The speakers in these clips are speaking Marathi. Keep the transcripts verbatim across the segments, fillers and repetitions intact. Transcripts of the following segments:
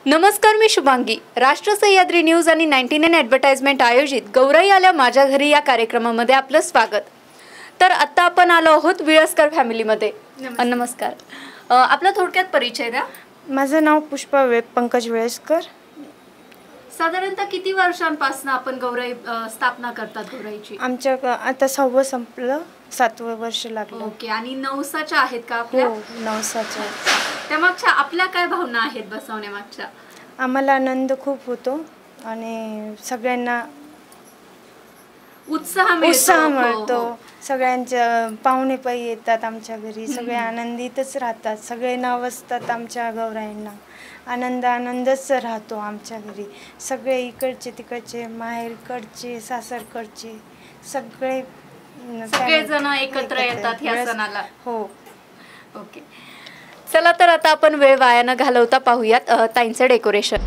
नमस्कार, मी शुभांगी. राष्ट्र सह्याद्री न्यूज आणि नाईन्टी नाईन ॲडव्हर्टाइजमेंट आयोजित गौराई आल्या माझ्या घरी या कार्यक्रमामध्ये आपलं स्वागत. तर आता आपण आलो आहोत विळसकर फॅमिलीमध्ये. नमस्कार. आपला थोडक्यात परिचय द्या. माझं नाव पुष्पा वे पंकज विळसकर. साधारणतः किती वर्षांपासून आपण गौराई स्थापना करतात गौराईची? आमच्या आता सहावं संपलं, सातवं वर्ष लागलं. ओके. आणि नवसाच्या आहेत का आपल्या? हो, नवसाच्या. त्यामागच्या आपल्या काय भावना आहेत बसवण्यामागच्या? आम्हाला आनंद खूप होतो आणि सगळ्यांना उत्साह मिळतो. उत्साह मिळतो. सगळ्यांच्या पाहुणे पै येतात आमच्या घरी, सगळे आनंदितच राहतात, सगळे नवसतात आमच्या गौराईंना. आनंद आनंदच राहतो आमच्या घरी. सगळे इकडचे तिकडचे, माहेरकडचे सासरकडचे सगळे सगळे जण एकत्र येतात ह्या सणाला. हो. ओके. चला तर आता आपण वेळ वाया न घालवता पाहूयात ताईंचं डेकोरेशन.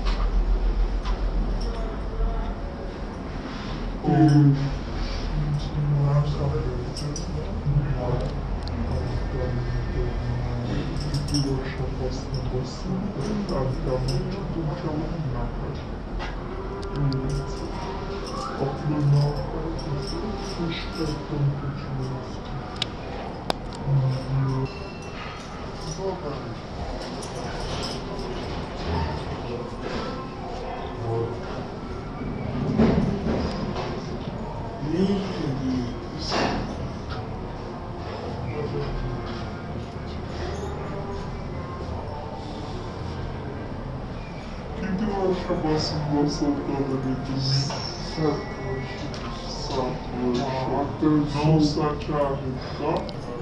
किती वर्षापासून बसवता तुम्ही? सात वर्ष. आता नवसाच्या आहेत का?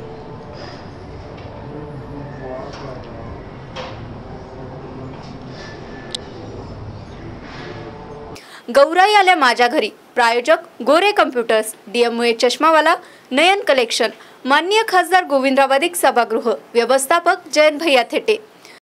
गौराई आल्या माझ्या घरी. प्रायोजक गोरे कम्प्युटर्स, डीएमओए चष्मावाला, नयन कलेक्शन, माननीय खासदार गोविंदराव अधिक सभागृह, व्यवस्थापक जयंत भैया थेटे.